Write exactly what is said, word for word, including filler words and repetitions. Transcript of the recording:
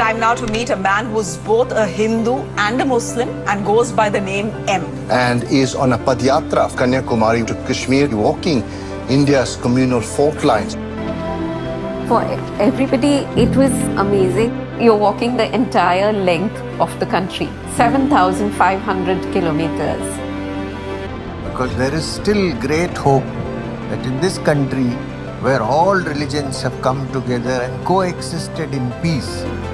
Time now to meet a man who's both a Hindu and a Muslim and goes by the name M. And is on a padyatra of Kanyakumari to Kashmir, walking India's communal fault lines. For everybody, it was amazing. You're walking the entire length of the country, seven thousand five hundred kilometers. Because there is still great hope that in this country, where all religions have come together and coexisted in peace,